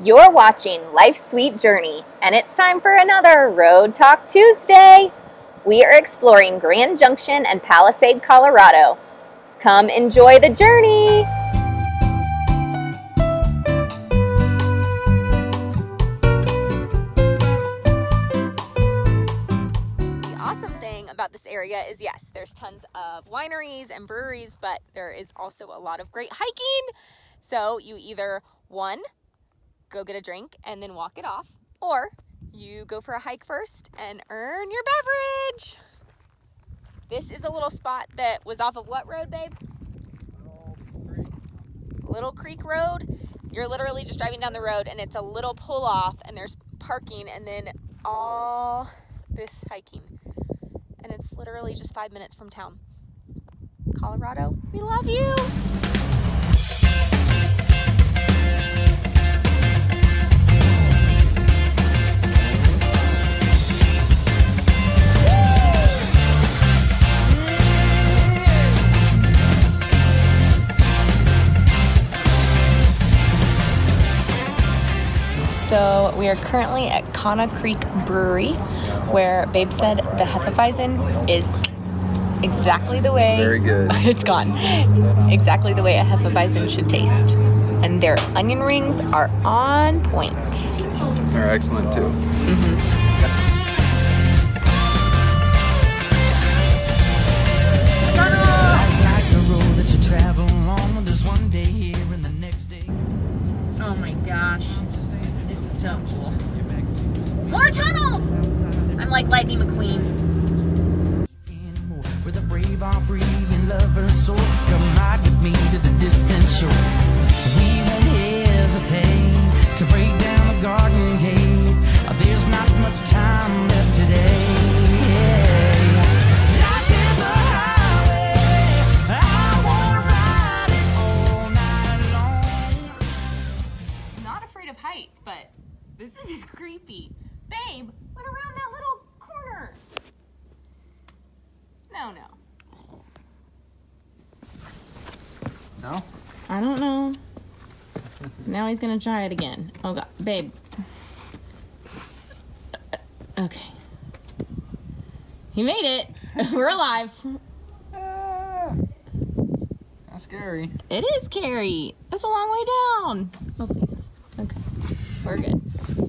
You're watching Life's Sweet Journey, and it's time for another Road Talk Tuesday. We are exploring Grand Junction and Palisade, Colorado. Come enjoy the journey. The awesome thing about this area is, yes, there's tons of wineries and breweries, but there is also a lot of great hiking. So you either, one, go get a drink and then walk it off, or you go for a hike first and earn your beverage. This is a little spot that was off of what road, babe? Little Creek Road. You're literally just driving down the road and it's a little pull off and there's parking and then all this hiking. And it's literally just 5 minutes from town. Colorado, we love you. So we are currently at Kana Creek Brewery, where Babe said the Hefeweizen is exactly the way... Very good. It's gone. Exactly the way a Hefeweizen should taste. And their onion rings are on point. They're excellent too. Mm-hmm. Oh my gosh. This is so cool. More tunnels! I'm like Lightning McQueen. Where the brave are breathing lovers soar. Come ride with me to the distant shore. We won't hesitate to break down the garden gate. There's not much time left today. Life is a highway. I wanna ride it all night long. Not afraid of heights, but this is creepy. Babe, what around that little corner? No. No? I don't know. Now he's gonna try it again. Oh God, babe. Okay. He made it. We're alive. That's scary. It is scary. That's a long way down. Oh, please. Okay. We're good.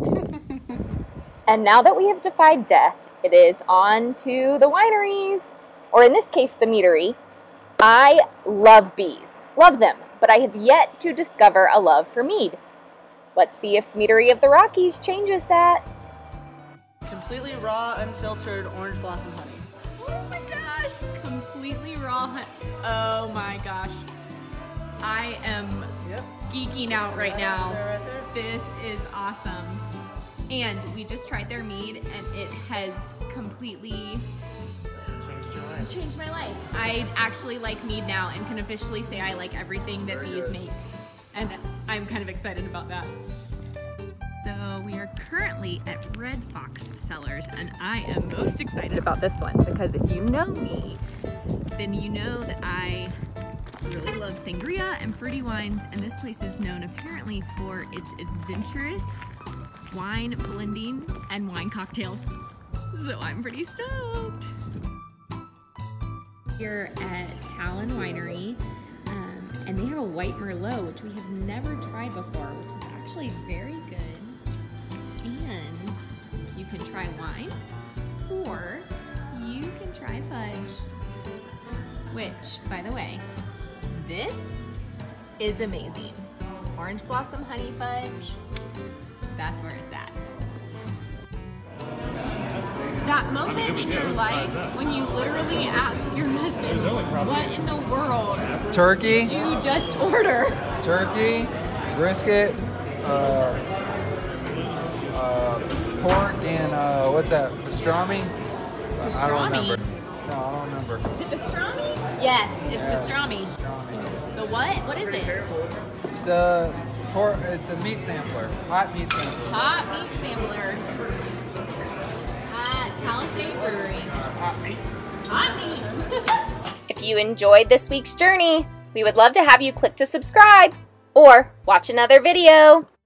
And now that we have defied death, it is on to the wineries, or in this case, the meadery. I love bees. Love them, but I have yet to discover a love for mead. Let's see if Meadery of the Rockies changes that. Completely raw, unfiltered orange blossom honey. Oh my gosh, completely raw. Oh my gosh. I am geeking out right now. This is awesome. And we just tried their mead and it has completely changed my life. I actually like mead now and can officially say I like everything that bees make. And I'm kind of excited about that. So we are currently at Red Fox Cellars, and I am most excited about this one because if you know me, then you know that I really love sangria and fruity wines, and this place is known apparently for its adventurous wine blending and wine cocktails. So I'm pretty stoked. Here at Talon Winery, and they have a white Merlot, which we have never tried before, which is actually very good. And you can try wine, or you can try fudge, which, by the way, this is amazing. Orange blossom honey fudge, that's where it's at. That moment in your life when you literally ask your husband, what in the world Turkey. did you just order? Turkey, brisket, pork, and what's that? Pastrami? I don't remember. No, I don't remember. Is it pastrami? Yes, it's pastrami. The what? What is it? It's the pork. It's the meat sampler. Hot meat sampler. Hot meat sampler. At Palisade Brewery. Hot meat. Hot meat. If you enjoyed this week's journey, we would love to have you click to subscribe or watch another video.